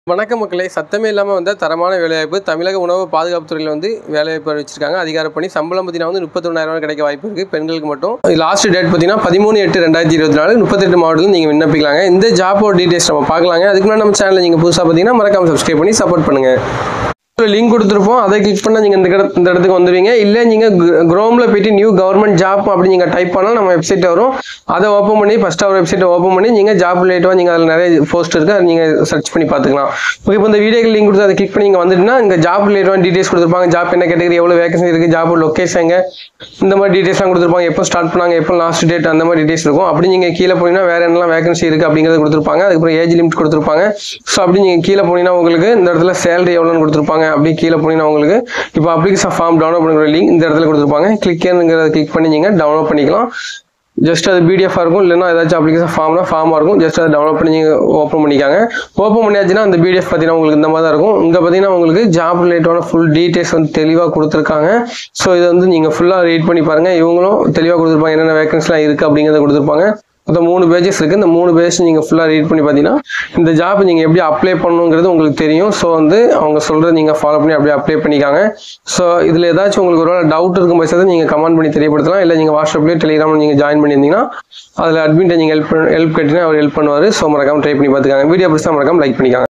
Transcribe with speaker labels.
Speaker 1: வணக்கம் மக்களே, சத்தமே இல்லாமல் வந்த தரமான வேலைவாய்ப்பு தமிழக உணவு பாதுகாப்பு துறையில் வேலைவாய்ப்பு அறிவிச்சிருக்காங்க. அதிகாரப்பணி சம்பளம் பார்த்தீங்கன்னா 31,000 கிடைக்க வாய்ப்பு இருக்குது பெண்களுக்கு மட்டும். லாஸ்ட் டேட் பார்த்தீங்கன்னா 13/8/2024 38 மாவட்டத்தில் நீங்கள் விண்ணப்பிக்கலாங்க. இந்த ஜாப்போட டீடைல்ஸ் நம்ம பார்க்கலாங்க. அதுக்கு முன்னாடி நம்ம சேனலில் நீங்கள் புதுசாக பார்த்தீங்கன்னா மறக்காம சப்ஸ்கிரைப் பண்ணி சப்போர்ட் பண்ணுங்கள். லிங்க் கொடுத்துருப்போம், அதை கிளிக் பண்ணால் நீங்கள் இந்த இடத்துக்கு வந்துடுவீங்க. இல்லை நீங்கள் குரோமில் போய்ட்டு நியூ கவர்மெண்ட் ஜாப் அப்படி நீங்கள் டைப் பண்ணால் நம்ம வெப்சைட் வரும். அதை ஓப்பன் பண்ணி ஃபஸ்ட்டு ஒரு வெப்சைட்டை ஓப்பன் பண்ணி நீங்கள் ஜாப் ரிலேட்டிவாக நீங்கள் அதில் நிறைய போஸ்ட் இருக்குது, அதை நீங்கள் சர்ச் பண்ணி பார்த்துக்கலாம். ஓகே, இப்போ இந்த வீடியோக்கு லிங்க் கொடுத்து அதை கிளிக் பண்ணி நீங்கள் வந்துட்டுனா இங்கே ஜாப் ரிலேட்டிவான டீடைல்ஸ் கொடுத்துருப்பாங்க. ஜாப் என்ன கேட்டகரி, எவ்வளோ வேகன்சி இருக்குது, ஜாப் லொக்கேஷன் எங்கே, இந்த மாதிரி டீடைல்ஸ்லாம் கொடுத்துருப்பாங்க. எப்போ ஸ்டார்ட் பண்ணாங்க, எப்போ லாஸ்ட் டேட், அந்த மாதிரி டீடைல்ஸ் இருக்கும். அப்படி நீங்கள் கீழே போனீங்கன்னா வேறு என்னெல்லாம் வேகன்சி இருக்குது அப்படிங்கிறத கொடுத்துருப்பாங்க. அதுக்கப்புறம் ஏஜ் லிமிட் கொடுத்துருப்பாங்க. ஸோ அப்படி நீங்கள் கீழே போனீங்கன்னா உங்களுக்கு இந்த இடத்துல சேலரி எவ்வளோன்னு கொடுத்துருப்பாங்க. அப்படி கீழே போனீங்கன்னா உங்களுக்கு இப்போ அப்ளிகேஷன் ஃபார்ம் டவுன்லோட் பண்ணுற லிங்க் இந்த இடத்துல கொடுத்துருப்பாங்க. கிளிக்ங்கிறத கிளிக் பண்ணி நீங்கள் டவுன்லோட் பண்ணிக்கலாம். ஜஸ்ட் அது பிடிஎஃபாக இருக்கும், இல்லைன்னா ஏதாச்சும் அப்ளிகேஷன் ஃபார்மாக இருக்கும். ஜஸ்ட் அதை டவுன்லோட் பண்ணி நீங்கள் ஓப்பன் பண்ணிக்காங்க. ஓப்பன் பண்ணியாச்சுன்னா அந்த பிடிஎஃப் பார்த்தீங்கன்னா உங்களுக்கு இந்த மாதிரி தான் இருக்கும். இங்கே பார்த்தீங்கன்னா உங்களுக்கு ஜாப் ரிலேட்டடான ஃபுல் டீடைல்ஸ் தெளிவாக கொடுத்துருக்காங்க. ஸோ இதை நீங்கள் ஃபுல்லாக ரீட் பண்ணி பாருங்கள். இவங்களும் தெளிவாக கொடுத்துருப்பாங்க, என்னென்ன வேகன்சிலாம் இருக்குது அப்படிங்கிறத கொடுத்துருப்பாங்க. மொத்தம் 3 பேஜஸ் இருக்குது. இந்த 3 பேஜ் நீங்கள் ஃபுல்லாக ரீட் பண்ணி பார்த்தீங்கன்னா இந்த ஜாப் நீங்கள் எப்படி அப்ளை பண்ணணுங்கிறது உங்களுக்கு தெரியும். ஸோ அவங்க சொல்கிறத நீங்கள் ஃபாலோ பண்ணி அப்படியே அப்ளை பண்ணிக்காங்க. ஸோ இதில் ஏதாச்சும் உங்களுக்கு ஒரு டவுட் இருக்கும் பட்சத்தை நீங்கள் கமெண்ட் பண்ணி தெரியப்படுத்தலாம். இல்லை நீங்கள் வாட்ஸ்அப்லேயே டெலிகிராமில் நீங்கள் ஜாயின் பண்ணியிருந்தீங்கன்னா அதில் அட்மின்ட்ட நீங்கள் ஹெல்ப் கேட்டீங்கன்னா அவர் ஹெல்ப் பண்ணுவார். ஸோ மறக்காமல் ட்ரை பண்ணி பார்த்துக்காங்க. வீடியோ பிடிச்சா மறக்காமல் லைக் பண்ணிக்காங்க.